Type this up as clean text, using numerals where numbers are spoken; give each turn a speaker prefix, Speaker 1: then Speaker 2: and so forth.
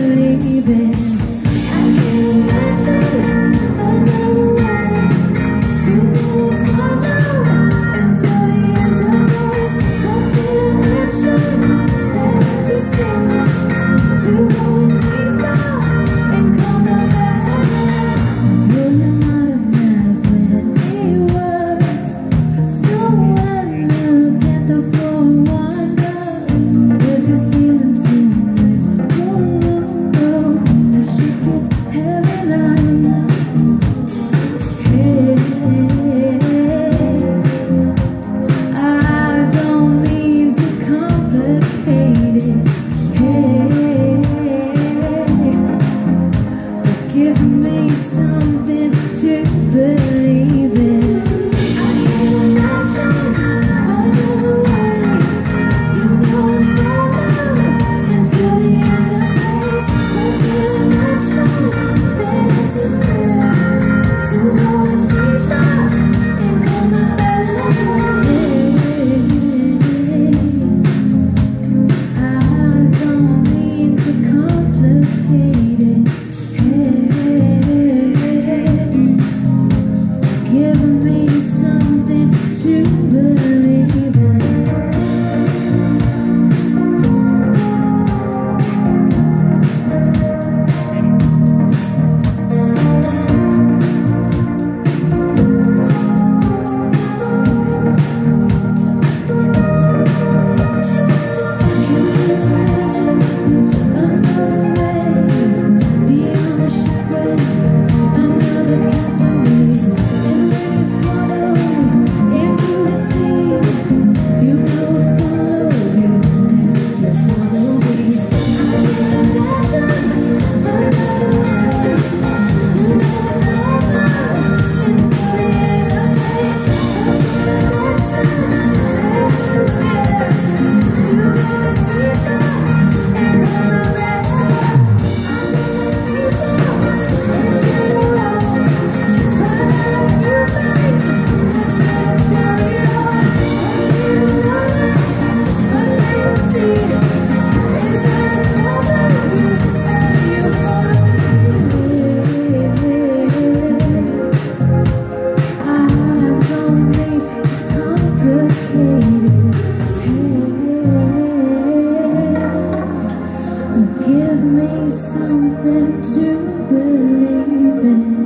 Speaker 1: believe it. I can't imagine another way. You will follow until the end of days. What did I mention? That I just feel to go deeper and come back. Wouldn't not have mattered when it was. So I look at the floor and wonder if you're feeling too much. Oh, that shit gets heavy like. Hey, I don't mean to complicate it. Hey, but give me something to believe in. I can't imagine another way. You know I'm forever until the end of days. What did I mention? That I just feel to go deeper and come back. I don't mean to complicate it. Give me something to believe in. Give me something to believe in.